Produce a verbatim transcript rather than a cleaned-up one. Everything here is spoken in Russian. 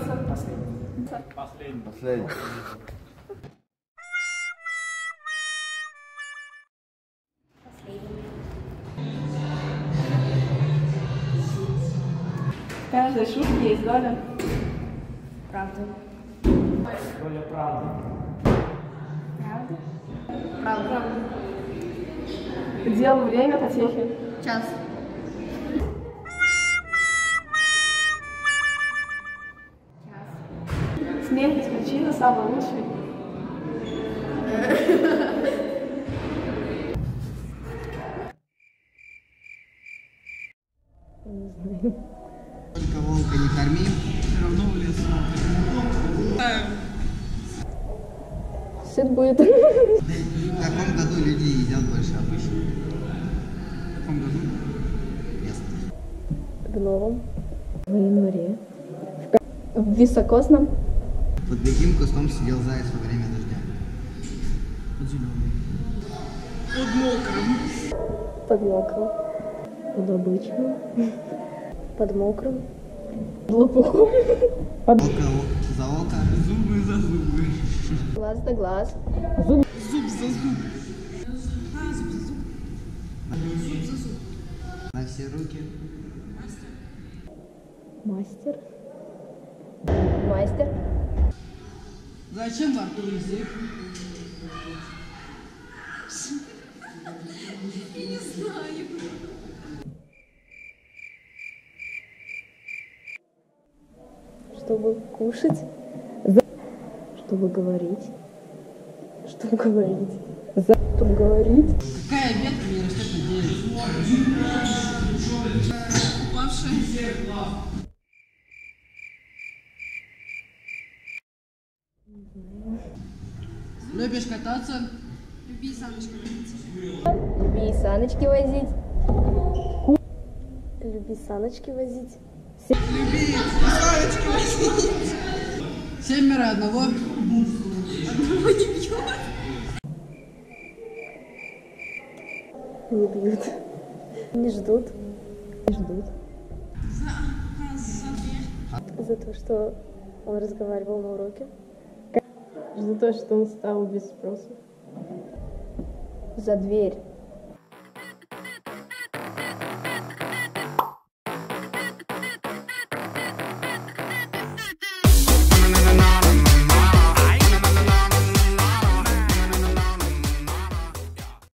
Остается. Последний. Последний. Последний. В каждой шутке есть доля. Правда. Доля правды. Правда? Правда. Дел, время, потехи. Час. Час. Смех без причины самый лучший. Только волка не корми, все равно в лесу. Сыт будет. В каком году люди едят больше обычно? В каком году? Ясно. В новом. В январе. В високосном. Под каким кустом сидел заяц во время дождя? Под зеленым. Под мокрым. Под мокрым. Под обычным. Под мокрым. Под лопухом. Око за око. Зубы за зубы. Глаз да глаз. Зуб за зуб. А, зуб за зуб. Зуб за зуб. На все руки. Мастер. Мастер. Зачем во рту язык? Я не знаю. Чтобы кушать. За... Чтобы говорить. Чтобы говорить. За... Чтобы говорить. Какая ветка не растет на дереве? Упавшая. Любишь кататься? Люби саночку водить. Люби саночки возить. Люби саночки возить. Люби саночку возить. Семеро одного. Одного не бьет. Не бьют. Не ждут. Не ждут. За, а, за дверь. За то, что он разговаривал на уроке. За то, что он встал без спроса. За дверь.